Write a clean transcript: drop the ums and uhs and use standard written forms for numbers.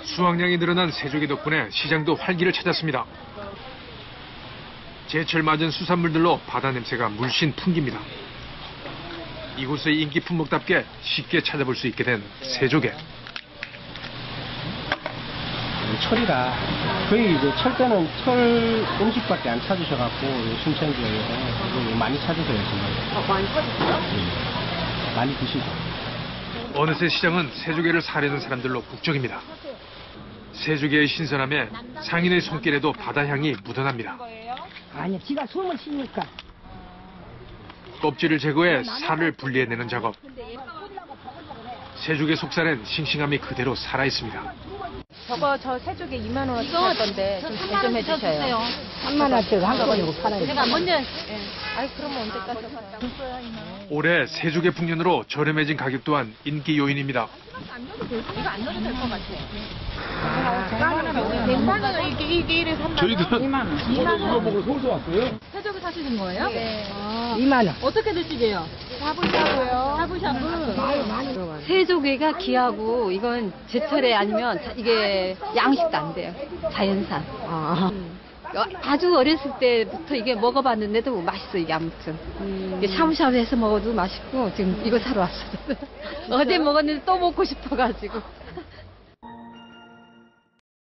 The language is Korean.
수확량이 늘어난 새조개 덕분에 시장도 활기를 찾았습니다. 제철 맞은 수산물들로 바다 냄새가 물씬 풍깁니다. 이곳의 인기 품목답게 쉽게 찾아볼 수 있게 된 새조개. 철이라 거의 이제 철 때는 철 음식밖에 안 찾으셔갖고 순천지역에서 많이 찾으세요 지금. 많이 찾으세요? 많이 드시죠. 어느새 시장은 새조개를 사려는 사람들로 북적입니다. 새조개의 신선함에 상인의 손길에도 바다향이 묻어납니다. 아니, 지가 숨을 쉬니까. 껍질을 제거해 살을 분리해내는 작업. 새조개 속살엔 싱싱함이 그대로 살아있습니다. 저 새조개 2만 원어치 할 건데 좀 잘 좀 해주세요. 3만 원짜리 한꺼번에 팔아요. 제가 먼저. 아이 그러면 언제까지? 올해 새조개 풍년으로 저렴해진 가격 또한 인기 요인입니다. 이거 안 넣어도 될 것 같아. 100만 원 이게 이래 3만 원. 저희도 2만 원. 2만 원. 이거 보고 서울서 왔어요? 새조개 사시는 거예요? 네. 2만 원. 어떻게 드시게요? 샤브샤브요. 샤브샤브. 새조개가 귀하고 이건 제철에 아니면 이게 양식도 안 돼요. 자연산. 아주 어렸을 때부터 이게 먹어봤는데도 맛있어 이게 아무튼. 이게 샤브샤브 해서 먹어도 맛있고 지금 이거 사러 왔어요. 어제 먹었는데 또 먹고 싶어가지고.